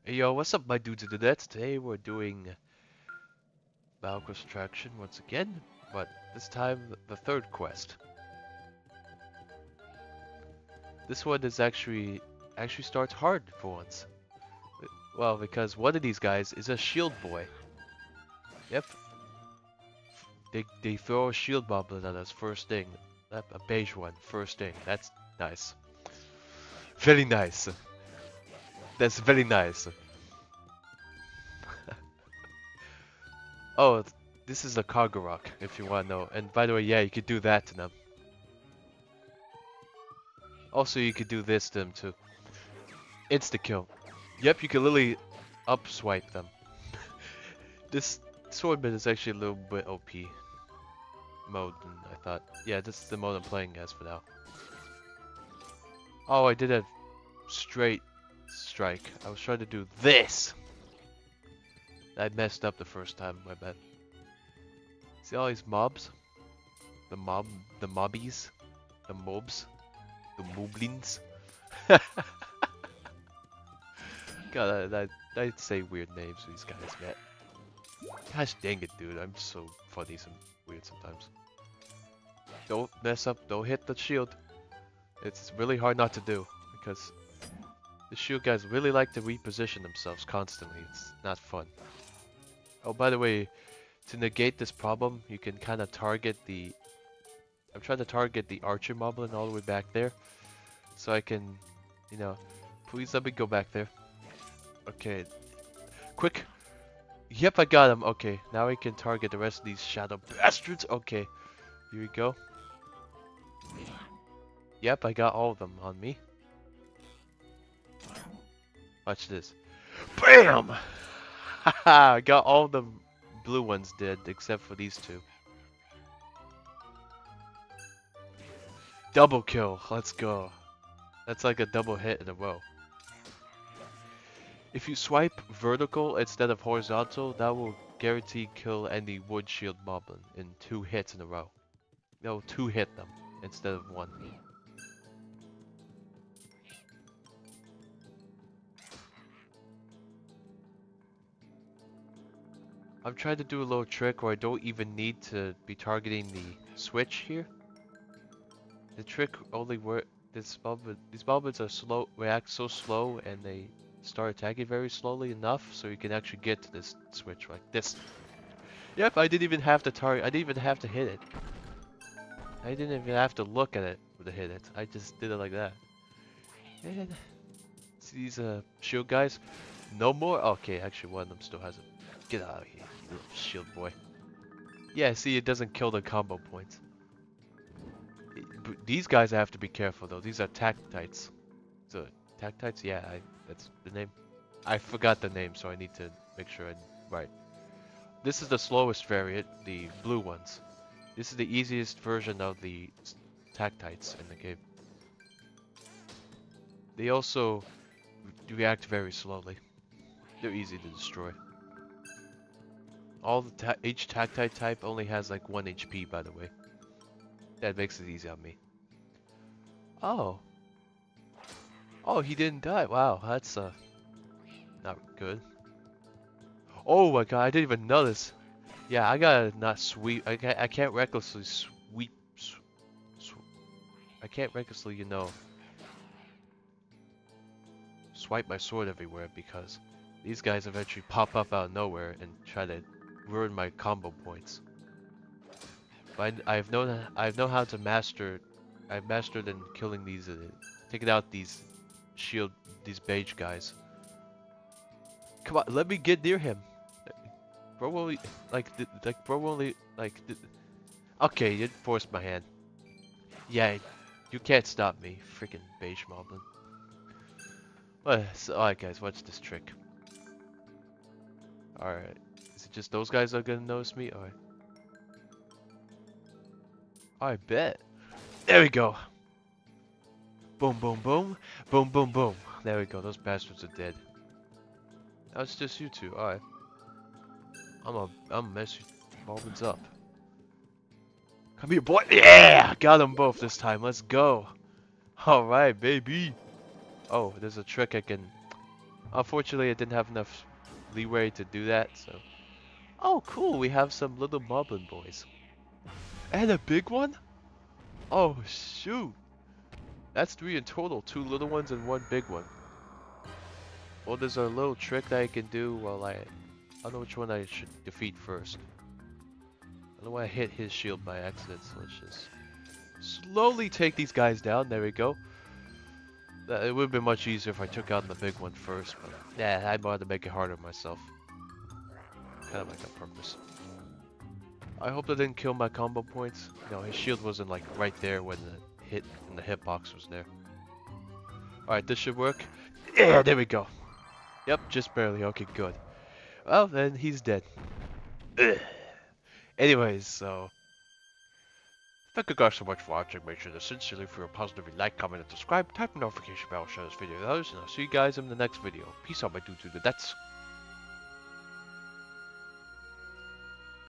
Hey yo, what's up my dudes of the net? Today we're doing Valkyrie Attraction once again, but this time the third quest. This one is actually starts hard for once. Well, because one of these guys is a shield boy. Yep, they throw a shield goblin at us first thing. Yep, a beige one, first thing. That's nice. Very nice. That's very nice. Oh, this is a Kagurok, if you want to know. And by the way, yeah, you could do that to them. Also, you could do this to them too. Insta kill. Yep, you can literally up swipe them. This swordman is actually a little bit OP mode than I thought. Yeah, this is the mode I'm playing as for now. Oh, I did a straight strike. I was trying to do this. I messed up the first time, my bad. See all these mobs? The mobbies? The mobs? The moblins? God, I say weird names to these guys, man. Gosh dang it, dude. I'm so funny and weird sometimes. Don't mess up. Don't hit the shield. It's really hard not to do because the shield guys really like to reposition themselves constantly. It's not fun. Oh, by the way, to negate this problem, you can kind of target the... I'm trying to target the archer moblin all the way back there. So I can, you know... Please let me go back there. Okay. Quick! Yep, I got him. Okay, now I can target the rest of these shadow bastards. Okay, here we go. Yep, I got all of them on me. Watch this. BAM! Haha, I got all the blue ones dead except for these two. Double kill. Let's go. That's like a double hit in a row. If you swipe vertical instead of horizontal, that will guarantee kill any wood shield moblin in 2 hits in a row. No, 2 hit them instead of 1. I'm trying to do a little trick where I don't even need to be targeting the switch here. The trick only works. These moblins are slow, react so slow, and they start attacking very slowly enough so you can actually get to this switch like this. Yep, I didn't even have to target. I didn't even have to hit it. I didn't even have to look at it to hit it. I just did it like that. And see these shield guys? No more. Okay, actually one of them still has it. Get out of here, you little shield boy. Yeah, see, it doesn't kill the combo points. These guys I have to be careful though. These are Tactites. So Tactites? Yeah, that's the name. I forgot the name, so I need to make sure I'm right. This is the slowest variant, the blue ones. This is the easiest version of the Tactites in the game. They also react very slowly. They're easy to destroy. Each Tactite type only has like 1 HP, by the way. That makes it easy on me. Oh. Oh, he didn't die. Wow, that's not good. Oh my god, I didn't even notice. Yeah, I gotta not sweep. I can't recklessly sweep. I can't recklessly, you know, swipe my sword everywhere because these guys eventually pop up out of nowhere and try to ruin my combo points. But I've known how to master. I've mastered in killing these, taking out these beige guys. Come on, let me get near him. Bro only bro only okay, you forced my hand. Yeah, you can't stop me, freaking beige moblin. Alright guys, watch this trick. Alright. Is it just those guys that are gonna notice me? Alright. I bet. There we go. Boom, boom, boom. Boom, boom, boom. There we go. Those bastards are dead. Now it's just you two. Alright. I'm mess you moblins up. Come here, boy. Yeah! Got them both this time. Let's go. Alright, baby. Oh, there's a trick I can... Unfortunately, I didn't have enough leeway to do that, so... Oh, cool, we have some little Moblin boys. And a big one? Oh, shoot! That's 3 in total, 2 little ones and 1 big one. Well, there's a little trick that I can do while I don't know which one I should defeat first. I don't want to hit his shield by accident, so let's just slowly take these guys down. There we go. It would have been much easier if I took out the big one first, but yeah, I wanted to make it harder myself. Kind of like on purpose. I hope that didn't kill my combo points. You know, his shield wasn't like right there when the hit and the hitbox was there. Alright, this should work. Yeah, there we go. Yep, just barely. Okay, good. Well, then he's dead. Ugh. Anyways, so... Thank you guys so much for watching. Make sure to sincerely feel positively like, comment, and subscribe. Type the notification bell, share this video with others, and I'll see you guys in the next video. Peace out, my dudes to the debts.